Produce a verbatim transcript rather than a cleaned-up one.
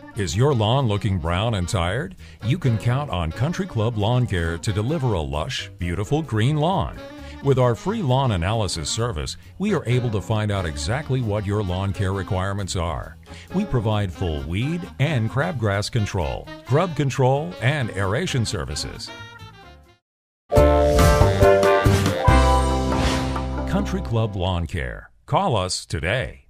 Is your lawn looking brown and tired? You can count on Country Club Lawn Care to deliver a lush, beautiful green lawn. With our free lawn analysis service, we are able to find out exactly what your lawn care requirements are. We provide full weed and crabgrass control, grub control, and aeration services. Country Club Lawn Care. Call us today.